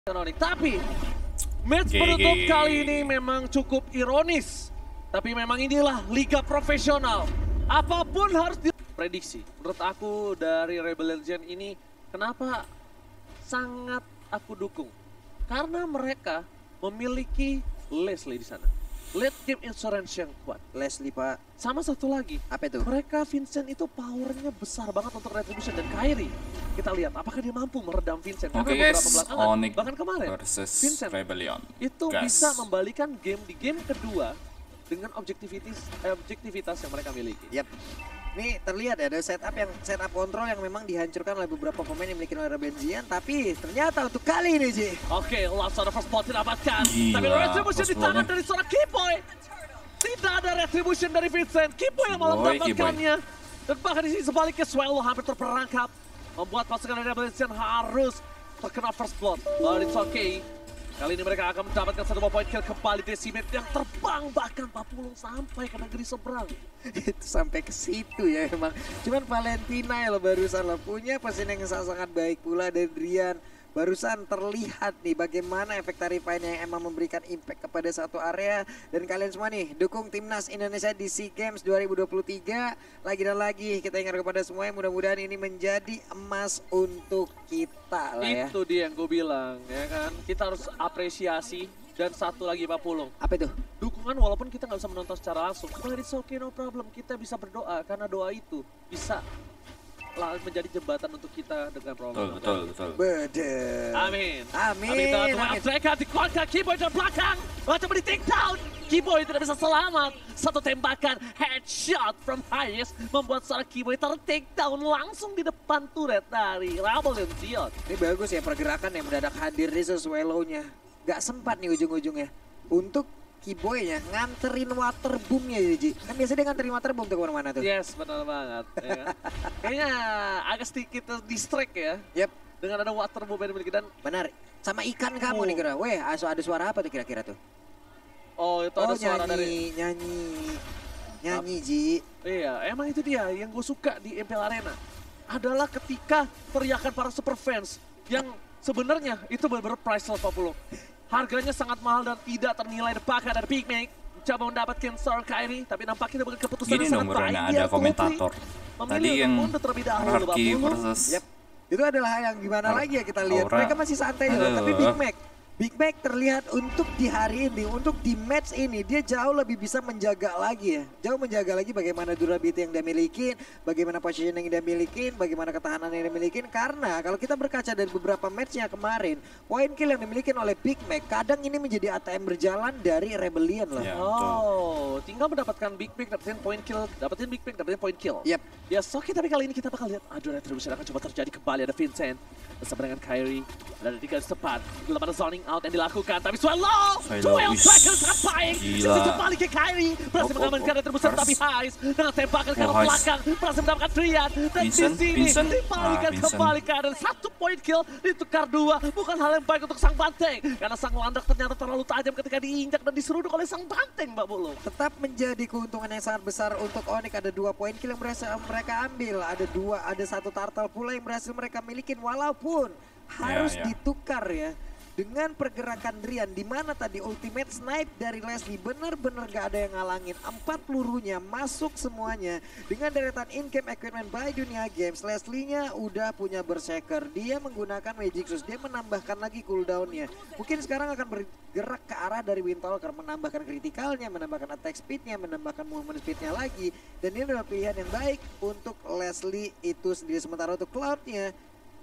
Tapi match penutup kali ini memang cukup ironis. Tapi memang inilah liga profesional. Apapun harus diprediksi. Menurut aku dari Rebel Legend ini kenapa sangat aku dukung? Karena mereka memiliki Leslie di sana. Late game insurance yang kuat. Leslie, Pak. Sama satu lagi. Apa itu? Mereka Vincent itu powernya besar banget untuk Retribution dan Kairi. Kita lihat apakah dia mampu meredam Vincent. Oke Karena guys, belakangan, Onyx bahkan kemarin versus Vincent Rebellion. itu Gas. bisa membalikan game di game kedua dengan objektivitas yang mereka miliki. Yap. Ini terlihat ya, ada setup kontrol yang memang dihancurkan oleh beberapa pemain yang dimiliki oleh Rebellion, tapi ternyata untuk kali ini Ji. Oke, langsung ada first blood didapatkan. Gila, Tapi Retribution first di tangan blood-nya. dari seorang Kiboy. Tidak ada Retribution dari Vincent. Kiboy yang malah mendapatkannya. Dan bahkan di sini sebaliknya Swallow hampir terperangkap. Membuat pasukan dari Rebellion harus terkena first blood. But it's okay. Kali ini mereka akan mendapatkan satu point kill kembali Decimate yang terbang bahkan 40 sampai ke negeri seberang. Itu sampai ke situ ya emang. Cuman Valentina ya lo barusan lo punya positioning yang sangat baik pula dari Drian. Barusan terlihat nih bagaimana efek Tarifine yang emang memberikan impact kepada satu area. Dan kalian semua nih dukung Timnas Indonesia di SEA Games 2023. Lagi dan lagi kita ingat kepada semuanya, mudah-mudahan ini menjadi emas untuk kita lah ya. Itu dia yang gue bilang ya kan. Kita harus apresiasi. Dan satu lagi Pak Pulung. Apa itu? Dukungan walaupun kita nggak bisa menonton secara langsung. But it's okay, no problem. Kita bisa berdoa karena doa itu bisa menjadi jembatan untuk kita dengan problem. Betul. Betul. Amin. Amin. Mereka dikeluarkan Kiboy dari belakang. Coba di take down. Kiboy tidak bisa selamat. Satu tembakan headshot from highest membuat seorang Kiboy ter-take down langsung di depan turret dari Rebel Legend. Ini bagus ya pergerakan yang mendadak hadir di Swallow-nya. Gak sempat nih ujung-ujungnya untuk Kiboy-nya nganterin waterboom-nya ya Ji. Kan biasa dia nganterin waterboom tuh kemana-mana tuh. Yes, benar banget. Ya kan? Kayaknya agak sedikit distract ya. Yep. Dengan ada waterboom yang dimiliki dan Benar. Sama ikan kamu nih kira. Weh, ada suara apa tuh kira-kira tuh? oh itu ada suara dari nyanyi Ji. iya, emang itu dia yang gue suka di MPL Arena. Adalah ketika teriakan para super fans yang sebenarnya itu benar-benar priceless 40. Harganya sangat mahal dan tidak ternilai dipakai dari Big Mac. Coba mendapatkan seorang Kairi, tapi nampaknya dengan keputusan Gini yang sangat nomornya baik. ada Dia komentator. Tadi yang terlebih dahulu Rarki versus Yep. Itu adalah hal yang gimana lagi ya kita lihat. Aura. Mereka masih santai loh, tapi Big Mac terlihat untuk di hari ini, untuk di match ini dia jauh lebih bisa menjaga lagi ya. Jauh menjaga lagi bagaimana durability yang dia miliki, bagaimana positioning yang dia miliki, bagaimana ketahanan yang dia miliki. Karena kalau kita berkaca dari beberapa matchnya kemarin, point kill yang dimiliki oleh Big Mac kadang ini menjadi ATM berjalan dari Rebellion loh. Ya. Oh, tinggal mendapatkan Big Mac, dapetin point kill, dapetin Big Mac, dapetin point kill. Yep. Yes, oke, tapi kali ini kita bakal lihat aduh Retribution akan coba terjadi kembali. Ada Vincent bersama dengan Kairi. Dan di garis tepat, belum ada zoning out yang dilakukan. Tapi Swallow 12 seconds sangat baik. Gila. Sisi kembali ke Kairi. Berhasil mengamankan Retribution, tapi Heist dengan tembakan ke arah Heist. belakang. Berhasil mendapatkan Drian. Dan Vincent, di sini Vincent. dibalikan Vincent. kembali ke arah satu point kill. Ditukar dua. Bukan hal yang baik untuk sang banteng. Karena sang landak ternyata terlalu tajam ketika diinjak dan diseruduk oleh sang banteng, Mbak Bulu. Tetap menjadi keuntungan yang sangat besar untuk Onyx. Ada 2 point kill yang berhasil mereka ambil. Ada satu turtle pula yang berhasil mereka milikin walaupun harus Ya. ditukar ya dengan pergerakan Drian di mana tadi ultimate snipe dari Leslie benar-benar gak ada yang ngalangin. 4 pelurunya masuk semuanya dengan deretan in-game equipment by Dunia Games. Leslie-nya udah punya berserker, dia menggunakan Magic Shoes, dia menambahkan lagi cooldown-nya. Mungkin sekarang akan bergerak ke arah dari Windtalker, menambahkan kritikalnya, menambahkan attack speed-nya, menambahkan movement speed-nya lagi. Dan ini adalah pilihan yang baik untuk Leslie itu sendiri. Sementara untuk Cloud-nya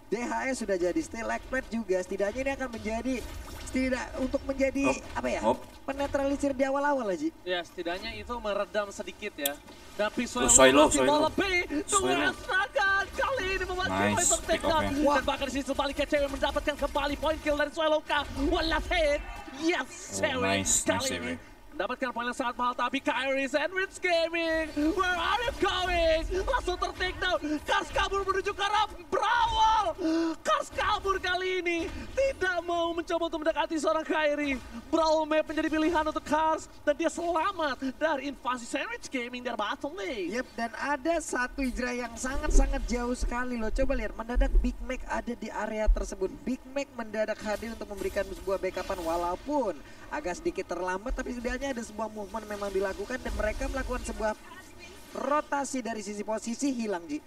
DHS sudah jadi Stalactite juga, setidaknya ini akan menjadi untuk menjadi apa ya, penetralisir di awal-awal aja. Ya, setidaknya itu meredam sedikit ya. Tapi Swallow. lebih serangan kali ini membuat Nice, take down. Dan bahkan di sini sebaliknya cewek mendapatkan kembali point kill dari Swallow. One last hit. Yes, cewek. Nice Kali cewek. ini Mendapatkan poin yang sangat mahal, tapi Kairi Sandwich Gaming, where are you going? Langsung ter-take down. Kars kabur menuju ke arah Brawl. Kars kabur kali ini, tidak mau mencoba untuk mendekati seorang Kairi. Brawl map menjadi pilihan untuk Kars, dan dia selamat dari invasi Sandwich Gaming dari bottom lane. Yep, dan ada satu hijrah yang sangat-sangat jauh sekali loh. Coba lihat, mendadak Big Mac ada di area tersebut. Big Mac mendadak hadir untuk memberikan sebuah backupan walaupun agak sedikit terlambat, tapi setidaknya ada sebuah movement memang dilakukan dan mereka melakukan sebuah rotasi dari sisi posisi hilang, Ji.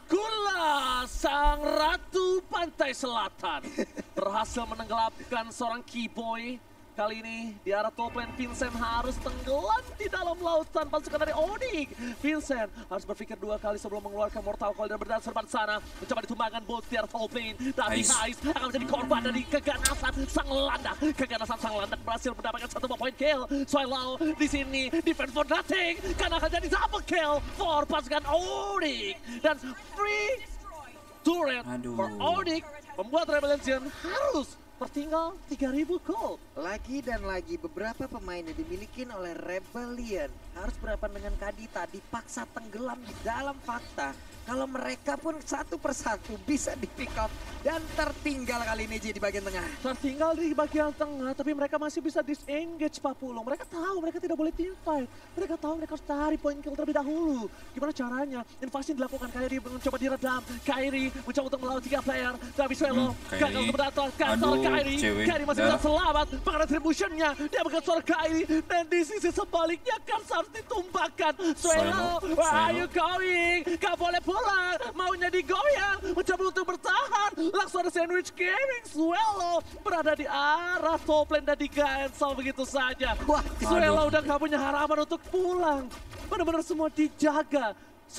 Akulah sang ratu pantai selatan. Berhasil menenggelamkan seorang keyboy. Kali ini di arah top lane, Vincent harus tenggelam di dalam lautan pasukan dari Onyx. Vincent harus berpikir dua kali sebelum mengeluarkan Mortal Coil dan berdan serban sana. Mencoba ditumbangkan Bolt di arah top lane. Tapi Heist akan menjadi korban dari keganasan sang landak. Keganasan sang landak berhasil mendapatkan satu point kill. Swallow di sini defend for nothing. Karena akan jadi double kill for pasukan Onyx. Dan free turret for Onyx membuat Rebellion harus tertinggal 3.000 gold. Lagi dan lagi beberapa pemain yang dimiliki oleh Rebellion harus berhadapan dengan Kadita, dipaksa tenggelam di dalam fakta. Kalau mereka pun satu persatu bisa di pick up dan tertinggal kali ini Ji di bagian tengah. Tertinggal di bagian tengah, tapi mereka masih bisa disengage Pak Pulung. Mereka tahu mereka tidak boleh team fight. Mereka tahu mereka harus cari poin kill terlebih dahulu. Gimana caranya? Invasi dilakukan, Kairi mencoba diredam. Kairi mencoba untuk melawan 3 player. Tapi Swallow gagal untuk mendapatkan seorang Kairi. Kairi masih bisa selamat. Bahkan retributionnya dia bukan seorang Kairi. Dan di sisi sebaliknya kan harus ditumbangkan. Swallow, where are you going? Gak boleh pulang, maunya digoyang, mencoba untuk bertahan. Langsung ada Sandwich Gaming. Swallow berada di arah top lane dan di-cancel begitu saja. Swallow udah gak punya harapan untuk pulang. Benar-benar semua dijaga.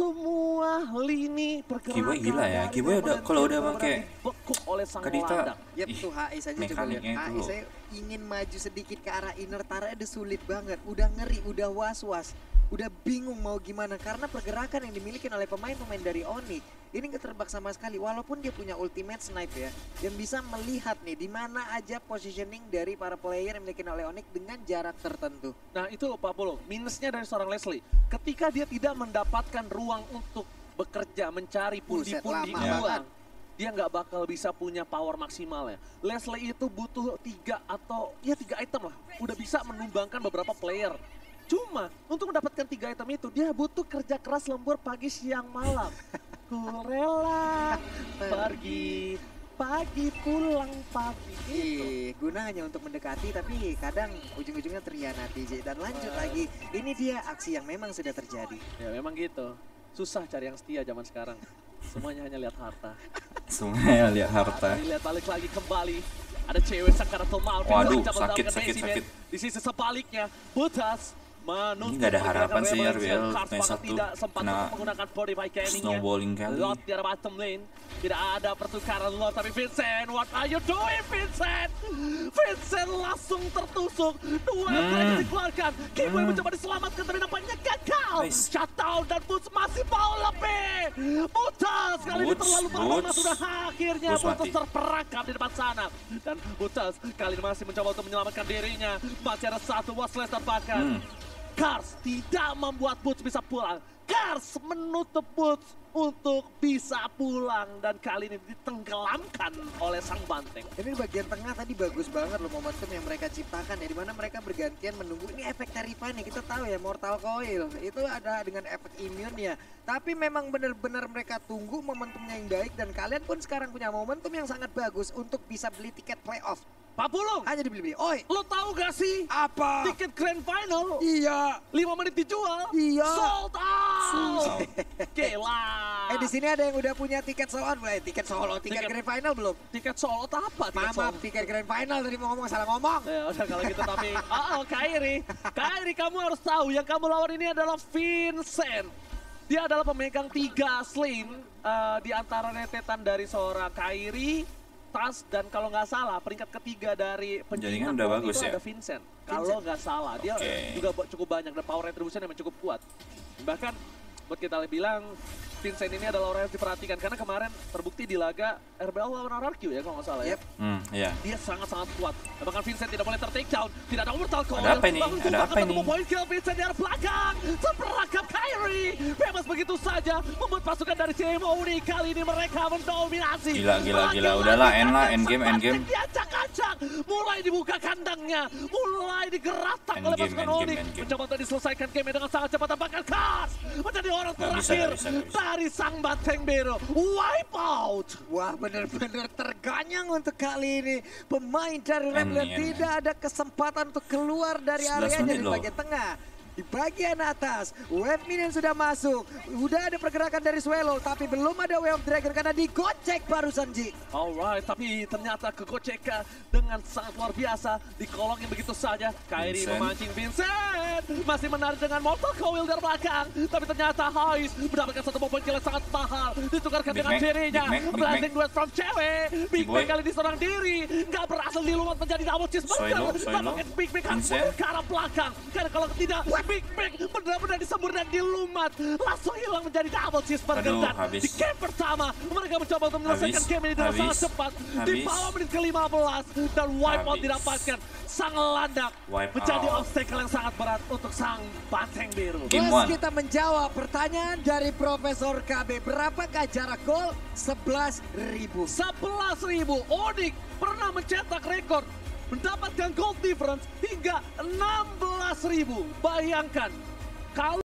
Semua lini pergerakan. Giveaway gila ya, giveaway udah kalau udah pakai oleh sang Kadita. landak. Yep, tuh HI saja coba lihat. Mekaniknya HI itu saya ingin maju sedikit ke arah inner turret udah sulit banget. Udah ngeri, udah was-was. Udah bingung mau gimana karena pergerakan yang dimiliki oleh pemain-pemain dari Onyx ini keterbak sama sekali. Walaupun dia punya ultimate snipe ya, yang bisa melihat nih di mana aja positioning dari para player yang dimiliki oleh Onyx dengan jarak tertentu. Nah itu Pak Polo, minusnya dari seorang Leslie. Ketika dia tidak mendapatkan ruang untuk bekerja, mencari pundi-pundi uang, dia nggak bakal bisa punya power maksimal ya. Leslie itu butuh 3 item lah, udah bisa menumbangkan beberapa player. Cuma untuk mendapatkan 3 item itu dia butuh kerja keras lembur pagi siang malam. Ku rela pergi pagi pulang pagi. Gunanya untuk mendekati tapi kadang ujung-ujungnya terhianati. Dan lanjut lagi, ini dia aksi yang memang sudah terjadi. Ya memang gitu, susah cari yang setia zaman sekarang. Semuanya hanya lihat harta. Semuanya lihat harta. Lihat balik lagi kembali. Ada cewek Sakaratul Maut. Waduh, sakit. Di sisi sebaliknya, Butas ini nggak ada harapan sih ya, Real. Match 1 kena snowballing kali. Lot di arah bottom lane. Tidak ada pertukaran Lot, tapi Vincent, what are you doing, Vincent? Vincent langsung tertusuk. 2 kali dikeluarkan. Keyboy mencoba diselamatkan, tapi nampaknya gagal. Shutdown dan Boots masih mau lebih. Butas kali ini terlalu parah, sudah akhirnya Butas terperangkap di depan sana. Dan Butas kali ini masih mencoba untuk menyelamatkan dirinya. Masih ada satu Wasles tampakkan. Kars tidak membuat Boots bisa pulang. Kars menutup Boots untuk bisa pulang. Dan kali ini ditenggelamkan oleh sang banteng. Ini di bagian tengah tadi bagus banget loh momentum yang mereka ciptakan ya. Dimana mereka bergantian menunggu. Ini efek Terrify nih, kita tahu ya Mortal Coil. Itu ada dengan efek immune ya. Tapi memang benar-benar mereka tunggu momentumnya yang baik. Dan kalian pun sekarang punya momentum yang sangat bagus untuk bisa beli tiket playoff. Pak Pulung, hanya dibeli-beli. Oi, lo tahu gak sih? Apa? Tiket Grand Final. Iya. 5 menit dijual. Iya. Sold out. Gila. Di sini ada yang udah punya tiket sold out. Tiket solo, tiket Grand Final belum? Tiket sold out apa? Maaf, tiket Grand Final tadi mau ngomong salah ngomong. Ya udah kalau gitu tapi, Kairi kamu harus tahu yang kamu lawan ini adalah Vincent. Dia adalah pemegang 3 slane di antara rentetan dari seorang Kairi, Tas, dan kalau nggak salah peringkat ketiga dari penjaringan udah bagus itu ya? ada Vincent. Kalau nggak salah dia juga cukup banyak dan power retribution memang cukup kuat. Bahkan buat kita bilang Vincent ini adalah orang yang diperhatikan karena kemarin terbukti di laga RBL lawan RRQ ya kalau nggak salah ya. Iya. Dia sangat-sangat kuat. Bahkan Vincent tidak boleh ter-take down, tidak ada mortal coil. Ada apa ini? Ada apa ini? Poin kill Vincent dari belakang, seperangkap Kyrie bebas begitu saja membuat pasukan dari CMOD kali ini mereka mendominasi. Gila. Udahlah, end game. Diacak-acak, mulai dibuka kandangnya, mulai digerakkan oleh pasukan ONI. Mencoba untuk diselesaikan game dengan sangat cepat, bahkan Kars menjadi orang terakhir dari sang Banteng Biru. Wipe out. Wah, benar-benar terganyang untuk kali ini. Pemain dari Rebellion tidak ada kesempatan untuk keluar dari areanya di bagian tengah. Di bagian atas, Wave Minion sudah masuk. Udah ada pergerakan dari Swallow, tapi belum ada Way of Dragon karena digocek barusan, Ji. Alright, tapi ternyata kegocek dengan sangat luar biasa. Dikolongin begitu saja. Kyrie memancing Vincent. Masih menarik dengan Mortal Coil dari belakang. Tapi ternyata Hais mendapatkan satu poin kill yang sangat mahal. Ditukarkan dengan dirinya. Blazing duet from cewek. Big Mac kali ini seorang diri. Nggak berhasil dilumat menjadi double cheeseburger. Nampaknya Big Mac harus ke arah belakang. Karena kalau tidak, Big Mac benar-benar disembur dan dilumat. Langsung hilang menjadi double cheeseburger. Dan di game pertama, mereka mencoba untuk menyelesaikan game ini dengan sangat cepat. Di bawah menit ke-15. Dan wipeout didapatkan. Sang landak menjadi obstacle yang sangat berat untuk sang Banteng Biru. Plus kita menjawab pertanyaan dari Profesor KB. Berapakah jarak gol? 11.000. 11.000. Onyx pernah mencetak rekor mendapatkan goal difference hingga 16.000. Bayangkan kalau